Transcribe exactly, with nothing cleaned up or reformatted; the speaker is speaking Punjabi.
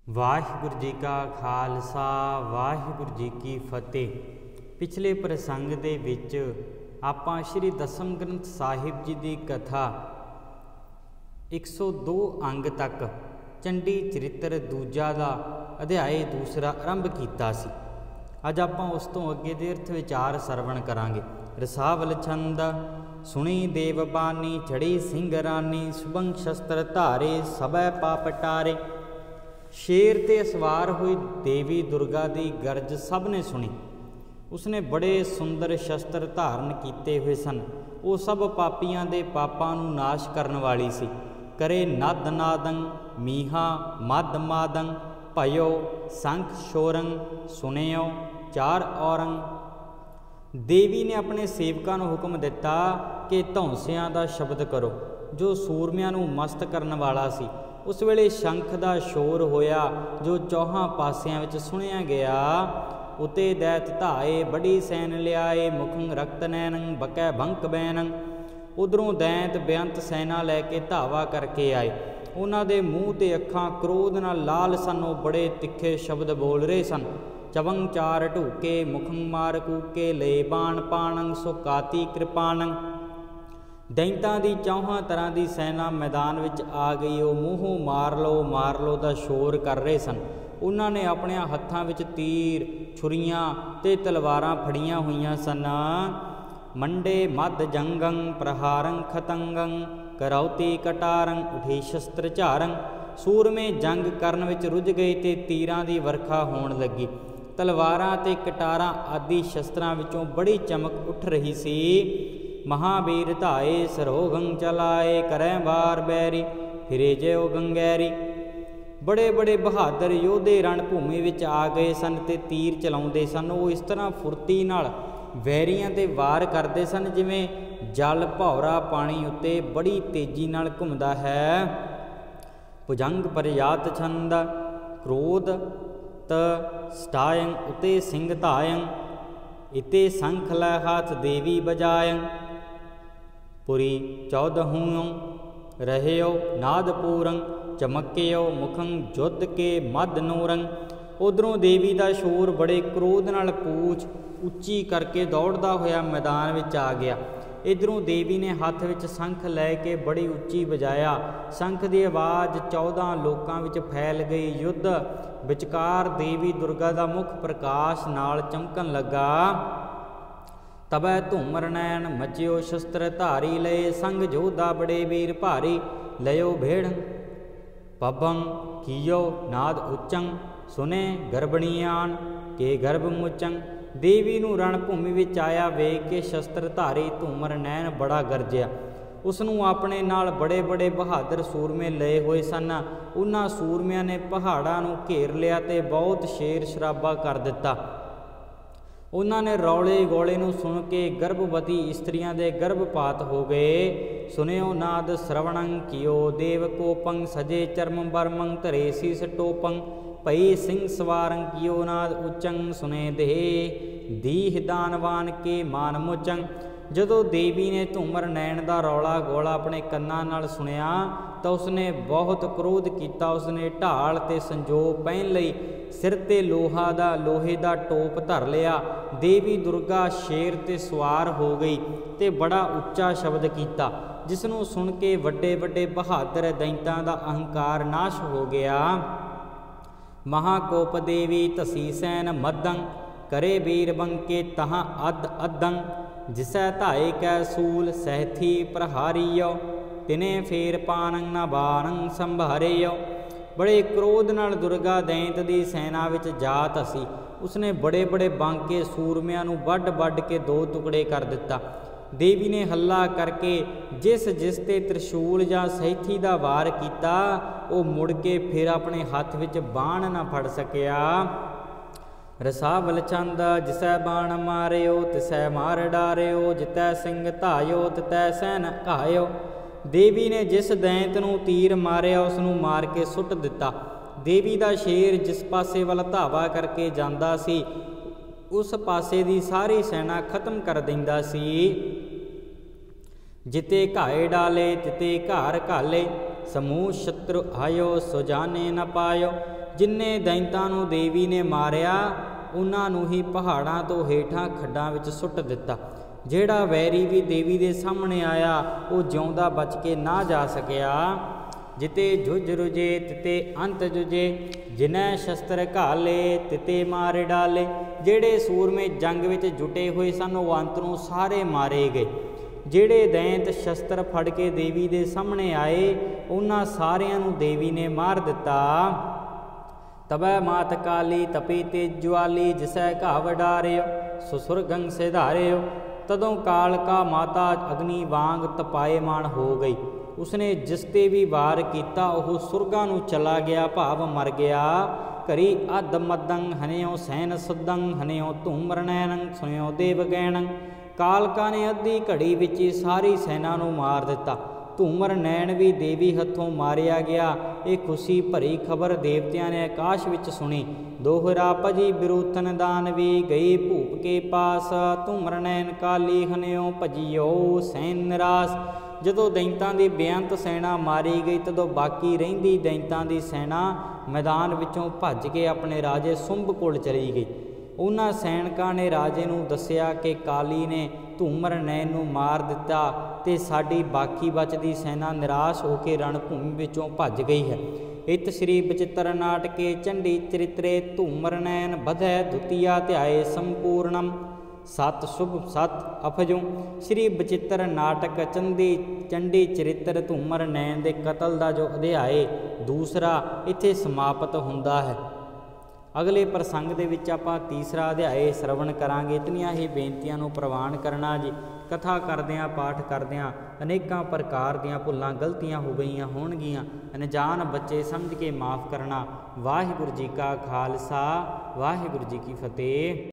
ਵਾਹਿਗੁਰੂ ਜੀ ਕਾ ਖਾਲਸਾ ਵਾਹਿਗੁਰੂ ਜੀ ਕੀ ਫਤਿਹ। ਪਿਛਲੇ ਪ੍ਰਸੰਗ ਦੇ ਵਿੱਚ ਆਪਾਂ ਸ਼੍ਰੀ ਦਸਮ ਗ੍ਰੰਥ ਸਾਹਿਬ ਜੀ ਦੀ ਕਥਾ ਇੱਕ ਸੌ ਦੋ ਅੰਗ ਤੱਕ ਚੰਡੀ ਚਰਿੱਤਰ ਦੂਜਾ ਦਾ ਅਧਿਆਏ ਦੂਸਰਾ ਆਰੰਭ ਕੀਤਾ ਸੀ। ਅੱਜ ਆਪਾਂ ਉਸ ਤੋਂ ਅੱਗੇ ਦੇ ਅਰਥ ਵਿਚਾਰ ਸਰਵਣ ਕਰਾਂਗੇ। ਰਸਾਵਲ ਛੰਦ ਸੁਣੀ ਦੇਵ ਬਾਣੀ ਚੜੀ ਸਿੰਘ ਰਾਨੀ ਸੁਬੰਗ ਸ਼ਸਤਰ ਧਾਰੇ ਸਭੈ ਪਾਪ ਟਾਰੇ। ਸ਼ੇਰ ਤੇ ਸਵਾਰ ਹੋਈ ਦੇਵੀ ਦੁਰਗਾ ਦੀ ਗਰਜ ਸਭ ਨੇ ਸੁਣੀ। ਉਸਨੇ ਬੜੇ ਸੁੰਦਰ ਸ਼ਸਤਰ ਧਾਰਨ ਕੀਤੇ ਹੋਏ ਸਨ। ਉਹ ਸਭ ਪਾਪੀਆਂ ਦੇ ਪਾਪਾਂ ਨੂੰ ਨਾਸ਼ ਕਰਨ ਵਾਲੀ ਸੀ। ਕਰੇ ਨਦ ਨਾਦੰ ਮੀਹਾ ਮਦ ਮਾਦੰ ਭਇਓ ਸੰਖ ਸ਼ੋਰੰ ਸੁਣਿਓ ਚਾਰ ਔਰੰ। ਦੇਵੀ ਨੇ ਆਪਣੇ ਸੇਵਕਾਂ ਨੂੰ ਹੁਕਮ ਦਿੱਤਾ ਕਿ ਧੌਂਸਿਆਂ ਦਾ ਸ਼ਬਦ ਕਰੋ, ਜੋ ਸੂਰਮਿਆਂ ਨੂੰ ਮਸਤ ਕਰਨ ਵਾਲਾ ਸੀ। ਉਸ ਵੇਲੇ ਸ਼ੰਖ ਦਾ ਸ਼ੋਰ ਹੋਇਆ ਜੋ ਚੌਹਾਂ ਪਾਸਿਆਂ ਵਿੱਚ ਸੁਣਿਆ ਗਿਆ। ਉਤੇ ਦੈਤ ਧਾਏ ਬੜੀ ਸੈਨ ਲਿਆਏ ਮੁਖੰ ਰਕਤ ਨੈਨੰ ਬਕੈ ਭੰਕ ਬੈਨੰ। ਉਧਰੋਂ ਦੈਂਤ ਬੇਅੰਤ ਸੈਨਾ ਲੈ ਕੇ ਧਾਵਾ ਕਰਕੇ ਆਏ। ਉਹਨਾਂ ਦੇ ਮੂੰਹ ਤੇ ਅੱਖਾਂ ਕ੍ਰੋਧ ਨਾਲ ਲਾਲ ਸਨ। ਉਹ ਬੜੇ ਤਿੱਖੇ ਸ਼ਬਦ ਬੋਲ ਰਹੇ ਸਨ। ਚਵੰ ਚਾਰ ਢੂਕੇ ਮੁਖੰ ਮਾਰ ਕੂਕੇ ਲੈ ਬਾਣ ਪਾਣੰ ਸੁਕਾਤੀ ਕਿਰਪਾਣੰ। ਦੈਂਤਾਂ ਦੀ ਚੌਹਾਂ ਤਰ੍ਹਾਂ ਦੀ ਸੈਨਾ ਮੈਦਾਨ ਵਿੱਚ ਆ ਗਈ। ਉਹ ਮੂੰਹੋਂ ਮਾਰ ਲਓ ਮਾਰ ਲਓ ਦਾ ਸ਼ੋਰ ਕਰ ਰਹੇ ਸਨ। ਉਹਨਾਂ ਨੇ ਆਪਣਿਆਂ ਹੱਥਾਂ ਵਿੱਚ ਤੀਰ ਛੁਰੀਆਂ ਤੇ ਤਲਵਾਰਾਂ ਫੜੀਆਂ ਹੋਈਆਂ ਸਨ। ਮੰਡੇ ਮੱਧ ਜੰਗੰ ਪ੍ਰਹਾਰੰ ਖਤੰਗੰ ਕਰੌਤੀ ਕਟਾਰੰ ਉਠੀ ਸ਼ਸਤਰ ਝਾਰੰ। ਸੂਰਮੇ ਜੰਗ ਕਰਨ ਵਿੱਚ ਰੁੱਝ ਗਏ ਤੇ ਤੀਰਾਂ ਦੀ ਵਰਖਾ ਹੋਣ ਲੱਗੀ। ਤਲਵਾਰਾਂ ਤੇ ਕਟਾਰਾਂ ਆਦਿ ਸ਼ਸਤਰਾਂ ਵਿੱਚੋਂ ਬੜੀ ਚਮਕ ਉੱਠ ਰਹੀ ਸੀ। ਮਹਾਬੀਰ ਧਾਏ ਸਰੋਗੰ ਚਲਾਏ ਕਰੈ ਬਾਰ ਬੈਰੀ ਫਿਰੇ ਜਿਉ ਗੰਗੈਰੀ। ਬੜੇ ਬੜੇ ਬਹਾਦਰ ਯੋਧੇ ਰਣ ਭੂਮੀ ਵਿੱਚ ਆ ਗਏ ਸਨ ਤੇ ਤੀਰ ਚਲਾਉਂਦੇ ਸਨ। ਉਹ ਇਸ ਤਰ੍ਹਾਂ ਫੁਰਤੀ ਨਾਲ ਵੈਰੀਆਂ ਤੇ ਵਾਰ ਕਰਦੇ ਸਨ ਜਿਵੇਂ ਜਲ ਭੌਰਾ ਪਾਣੀ ਉੱਤੇ ਬੜੀ ਤੇਜ਼ੀ ਨਾਲ ਘੁੰਮਦਾ ਹੈ। ਭੁਜੰਗ ਪਰਯਾਤ ਛੰਦ ਕ੍ਰੋਧ ਤ ਸਟਾਇੰ ਉਤੇ ਸਿੰਘ ਧਾਇੰ ਇਤੇ ਸੰਖ ਲੈ ਹਾਥ ਦੇਵੀ ਬਜਾਇੰ। ਪੁਰੀ ਚੌਦਹੂੰ ਰਹਿਓ ਨਾਦ ਪੂਰੰ ਚਮਕਿਓ ਮੁਖੰ ਜੁੱਧ ਕੇ ਮਦ ਨੂਰੰ। ਉਧਰੋਂ ਦੇਵੀ ਦਾ ਸ਼ੋਰ ਬੜੇ ਕ੍ਰੋਧ ਨਾਲ ਪੂਛ ਉੱਚੀ ਕਰਕੇ ਦੌੜਦਾ ਹੋਇਆ ਮੈਦਾਨ ਵਿੱਚ ਆ ਗਿਆ। ਇੱਧਰੋਂ ਦੇਵੀ ਨੇ ਹੱਥ ਵਿੱਚ ਸੰਖ ਲੈ ਕੇ ਬੜੀ ਉੱਚੀ ਵਜਾਇਆ। ਸੰਖ ਦੀ ਆਵਾਜ਼ ਚੌਦਾਂ ਲੋਕਾਂ ਵਿੱਚ ਫੈਲ ਗਈ। ਯੁੱਧ ਵਿਚਕਾਰ ਦੇਵੀ ਦੁਰਗਾ ਦਾ ਮੁਖ ਪ੍ਰਕਾਸ਼ ਨਾਲ ਚਮਕਣ ਲੱਗਾ। ਤਬੈ ਧੂਮਰ ਨੈਣ ਮਚਿਓ ਸ਼ਸਤਰ ਧਾਰੀ ਲਏ ਸੰਗ ਜੋਧਾ ਬੜੇ ਵੀਰ ਭਾਰੀ ਲਿਓ ਭੇੜ ਪਬੰ ਕੀਓ ਨਾਦ ਉੱਚੰ ਸੁਨੇ ਗਰਭਣੀਆਨ ਕੇ ਗਰਭ ਮੁਚੰ। ਦੇਵੀ ਨੂੰ ਰਣ ਭੂਮੀ ਵਿੱਚ ਆਇਆ ਵੇਖ ਕੇ ਸ਼ਸਤਰ ਧਾਰੀ ਧੂਮਰ ਨੈਣ ਬੜਾ ਗਰਜਿਆ। ਉਸ ਨੂੰ ਆਪਣੇ ਨਾਲ ਬੜੇ ਬੜੇ ਬਹਾਦਰ ਸੂਰਮੇ ਲਏ ਹੋਏ ਸਨ। ਉਹਨਾਂ ਸੂਰਮਿਆਂ ਨੇ ਪਹਾੜਾਂ ਨੂੰ ਘੇਰ ਲਿਆ ਤੇ ਬਹੁਤ ਸ਼ੇਰ ਸ਼ਰਾਬਾ ਕਰ ਦਿੱਤਾ। ਉਹਨਾਂ ਨੇ ਰੌਲੇ ਗੋਲੇ ਨੂੰ ਸੁਣ ਕੇ ਗਰਭਵਤੀ ਇਸਤਰੀਆਂ ਦੇ ਗਰਭਪਾਤ ਹੋ ਗਏ। ਸੁਨਿਓ ਨਾਦ ਸ਼ਰਵਣੰ ਕੀਓ ਦੇਵ ਕੋਪੰ ਸਜੇ ਚਰਮ ਬਰਮੰ ਧਰੇ ਸੀਸ ਟੋਪੰ ਭਈ ਸਿੰਘ ਸਵਾਰੰ ਕੀਓ ਨਾਦ ਉੱਚੰ ਸੁਨੇ ਦੇ ਦੀਹ ਦਾਨਵਾਨ ਕੇ ਮਾਨ ਮੁਚੰ। ਜਦੋਂ ਦੇਵੀ ਨੇ ਧੂਮਰ ਨੈਣ ਦਾ ਰੌਲਾ ਗੋਲਾ ਆਪਣੇ ਕੰਨਾਂ ਨਾਲ ਸੁਣਿਆ ਤਾਂ ਉਸਨੇ ਬਹੁਤ ਕ੍ਰੋਧ ਕੀਤਾ। ਉਸਨੇ ਢਾਲ ਤੇ ਸੰਜੋਗ ਪਹਿਨ ਲਈ, ਸਿਰ ਤੇ ਲੋਹਾ ਦਾ ਲੋਹੇ ਦਾ ਟੋਪ ਧਰ ਲਿਆ। ਦੇਵੀ ਦੁਰਗਾ ਸ਼ੇਰ ਤੇ ਸਵਾਰ ਹੋ ਗਈ ਤੇ ਬੜਾ ਉੱਚਾ ਸ਼ਬਦ ਕੀਤਾ, ਜਿਸ ਨੂੰ ਸੁਣ ਕੇ ਵੱਡੇ ਵੱਡੇ ਬਹਾਦਰ ਦੈਂਤਾਂ ਦਾ ਅਹੰਕਾਰ ਨਾਸ਼ ਹੋ ਗਿਆ। ਮਹਾਕੋਪ ਦੇਵੀ ਧਸੀ ਸੈਨ ਮਦੰ ਕਰੇ ਵੀਰ ਬੰਕੇ ਤਹਾਂ ਅੱਧ ਅੱਧੰ। ਜਿਸੈ ਧਾਏ ਕੈ ਸੂਲ ਸਹਿਥੀ ਪ੍ਰਹਾਰੀਓ ਤਿਨੇ ਫੇਰ ਪਾਨੰ ਨਾ ਬਾਣੰ ਸੰਭਾਰਿਓ। ਬੜੇ ਕ੍ਰੋਧ ਨਾਲ ਦੁਰਗਾ ਦੈਂਤ ਦੀ ਸੈਨਾ ਵਿੱਚ ਜਾ ਧਸੀ। ਉਸਨੇ ਬੜੇ ਬੜੇ ਬਾਂਕੇ ਸੂਰਮਿਆਂ ਨੂੰ ਵੱਢ ਵੱਢ ਕੇ ਦੋ ਟੁਕੜੇ ਕਰ ਦਿੱਤਾ। ਦੇਵੀ ਨੇ ਹੱਲਾ ਕਰਕੇ ਜਿਸ ਜਿਸ ਤੇ ਤ੍ਰਿਸ਼ੂਲ ਜਾਂ ਸਹਿਥੀ ਦਾ ਵਾਰ ਕੀਤਾ ਉਹ ਮੁੜ ਕੇ ਫਿਰ ਆਪਣੇ ਹੱਥ ਵਿੱਚ ਬਾਣ ਨਾ ਫੜ ਸਕਿਆ। ਰਸਾਵਲ ਛੰਦ ਜਿਸੈ ਬਾਣ ਮਾਰਿਓ ਤਿਸੈ ਮਾਰ ਡਾਰਿਓ ਜਿਤੈ ਸਿੰਘ ਧਾਇਓ ਤਿਤੈ ਸੈਨ ਘਾਇਓ। ਦੇਵੀ ਨੇ ਜਿਸ ਦੈਂਤ ਨੂੰ ਤੀਰ ਮਾਰਿਆ ਉਸ ਨੂੰ ਮਾਰ ਕੇ ਸੁੱਟ ਦਿੱਤਾ। ਦੇਵੀ ਦਾ ਸ਼ੇਰ ਜਿਸ ਪਾਸੇ ਵੱਲ ਧਾਵਾ ਕਰਕੇ ਜਾਂਦਾ ਸੀ ਉਸ ਪਾਸੇ ਦੀ ਸਾਰੀ ਸੈਨਾ ਖਤਮ ਕਰ ਦਿੰਦਾ ਸੀ। ਜਿਤੇ ਘਾਏ ਡਾਲੇ ਤਿਤੇ ਘਾਰ ਘਾਲੇ ਸਮੂਹ ਸ਼ਤਰੂ ਆਇਓ ਸੁਜਾਨੇ ਨ ਪਾਇਓ। ਜਿਨ੍ਹਾਂ ਦੈਂਤਾਂ ਨੂੰ ਦੇਵੀ ਨੇ ਮਾਰਿਆ ਉਹਨਾਂ ਨੂੰ ਹੀ ਪਹਾੜਾਂ ਤੋਂ ਹੇਠਾਂ ਖੱਡਾਂ ਵਿੱਚ ਸੁੱਟ ਦਿੱਤਾ। ਜਿਹੜਾ ਵੈਰੀ ਵੀ ਦੇਵੀ ਦੇ ਸਾਹਮਣੇ ਆਇਆ ਉਹ ਜਿਉਂਦਾ ਬਚ ਕੇ ਨਾ ਜਾ ਸਕਿਆ। ਜਿਤੇ ਜੁਝ ਰੁਝੇ ਤਿਤੇ ਅੰਤ ਜੁਝੇ, ਜਿਨੈ ਸ਼ਸਤਰ ਘਾਲੇ ਤਿਤੇ ਮਾਰੇ ਡਾਲੇ। ਜਿਹੜੇ ਸੂਰਮੇ ਜੰਗ ਵਿੱਚ ਜੁਟੇ ਹੋਏ ਸਨ ਉਹ ਅੰਤ ਨੂੰ ਸਾਰੇ ਮਾਰੇ ਗਏ। ਜਿਹੜੇ ਦੈਂਤ ਸ਼ਸਤਰ ਫੜ ਕੇ ਦੇਵੀ ਦੇ ਸਾਹਮਣੇ ਆਏ ਉਹਨਾਂ ਸਾਰਿਆਂ ਨੂੰ ਦੇਵੀ ਨੇ ਮਾਰ ਦਿੱਤਾ। ਤਬੈ ਮਾਤ ਕਾਲੀ ਤਪੀ ਤੇ ਜਵਾਲੀ, ਜਿਸੈ ਘਾਵ ਡਾਰਿਓ ਸੁਸੁਰਗੰ ਸਿਧਾਰਿਓ। ਤਦੋਂ ਕਾਲਕਾ ਮਾਤਾ ਅਗਨੀ ਵਾਂਗ ਤਪਾਏਮਾਨ ਹੋ ਗਈ। ਉਸਨੇ ਜਿਸ 'ਤੇ ਵੀ ਵਾਰ ਕੀਤਾ ਉਹ ਸੁਰਗਾਂ ਨੂੰ ਚਲਾ ਗਿਆ, ਭਾਵ ਮਰ ਗਿਆ। ਘਰੀ ਅਧ ਮਦੰ ਹਨਿਓ ਸੈਨ ਸੁਦੰ, ਹਨਿਓ ਧੂਮਰ ਨੈਨੰ ਸੁਣਿਓ ਦੇਵ ਗੈਣੰ। ਕਾਲਕਾ ਨੇ ਅੱਧੀ ਘੜੀ ਵਿੱਚ ਹੀ ਸਾਰੀ ਸੈਨਾ ਨੂੰ ਮਾਰ ਦਿੱਤਾ। ਧੂਮਰ ਨੈਣ ਵੀ ਦੇਵੀ ਹੱਥੋਂ ਮਾਰਿਆ ਗਿਆ। ਇਹ ਖੁਸ਼ੀ ਭਰੀ ਖਬਰ ਦੇਵਤਿਆਂ ਨੇ ਆਕਾਸ਼ ਵਿੱਚ ਸੁਣੀ। ਦੋਹਰਾ ਭਜੀ ਬਿਰੂਥਨ ਦਾਨਵੀ, ਗਈ ਭੂਪ ਕੇ ਪਾਸ। ਧੂਮਰ ਨੈਣ ਕਾਲੀ ਹਨਿਓ ਭਜਿਓ ਸੈਨ ਨਿਰਾਸ। ਜਦੋਂ ਦੈਂਤਾਂ ਦੀ ਬੇਅੰਤ ਸੈਨਾ ਮਾਰੀ ਗਈ ਤਦੋਂ ਬਾਕੀ ਰਹਿੰਦੀ ਦੈਂਤਾਂ ਦੀ ਸੈਨਾ ਮੈਦਾਨ ਵਿੱਚੋਂ ਭੱਜ ਕੇ ਆਪਣੇ ਰਾਜੇ ਸੁੰਭ ਕੋਲ ਚਲੀ ਗਈ। ਉਹਨਾਂ ਸੈਨਿਕਾਂ ਨੇ ਰਾਜੇ ਨੂੰ ਦੱਸਿਆ ਕਿ ਕਾਲੀ ਨੇ ਧੂਮਰ ਨੈਣ ਨੂੰ ਮਾਰ ਦਿੱਤਾ ਤੇ ਸਾਡੀ ਬਾਕੀ ਬਚਦੀ ਸੈਨਾ ਨਿਰਾਸ਼ ਹੋ ਕੇ ਰਣ ਭੂਮੀ ਵਿੱਚੋਂ ਭੱਜ ਗਈ ਹੈ। ਇਤ ਸ਼੍ਰੀ ਬਚਿੱਤਰ ਨਾਟਕੇ ਚੰਡੀ ਚਰਿਤਰੇ, ਧੂਮਰ ਨੈਣ ਬਧੈ ਦੁਤੀਆ ਧਿਆਏ ਸੰਪੂਰਨਮ। ਸਤ ਸ਼ੁਭ ਸਤ ਅਫਜੂ। ਸ਼੍ਰੀ ਬਚਿੱਤਰ ਨਾਟਕ ਚੰਦੀ ਚੰਡੀ ਚਰਿੱਤਰ ਧੂਮਰ ਨੈਣ ਦੇ ਕਤਲ ਦਾ ਜੋ ਅਧਿਆਏ ਦੂਸਰਾ ਇੱਥੇ ਸਮਾਪਤ ਹੁੰਦਾ ਹੈ। ਅਗਲੇ ਪ੍ਰਸੰਗ ਦੇ ਵਿੱਚ ਆਪਾਂ ਤੀਸਰਾ ਅਧਿਆਏ ਸ਼ਰਵਣ ਕਰਾਂਗੇ। ਇਤਨੀਆਂ ਹੀ ਬੇਨਤੀਆਂ ਨੂੰ ਪ੍ਰਵਾਨ ਕਰਨਾ ਜੀ। ਕਥਾ ਕਰਦਿਆਂ ਪਾਠ ਕਰਦਿਆਂ ਅਨੇਕਾਂ ਪ੍ਰਕਾਰ ਦੀਆਂ ਭੁੱਲਾਂ ਗਲਤੀਆਂ ਹੋ ਗਈਆਂ ਹੋਣਗੀਆਂ। ਅਣਜਾਣ ਬੱਚੇ ਸਮਝ ਕੇ ਮਾफ़ ਕਰਨਾ। ਵਾਹਿਗੁਰੂ ਜੀ ਕਾ ਖਾਲਸਾ, ਵਾਹਿਗੁਰੂ ਜੀ ਕੀ ਫਤਿਹ।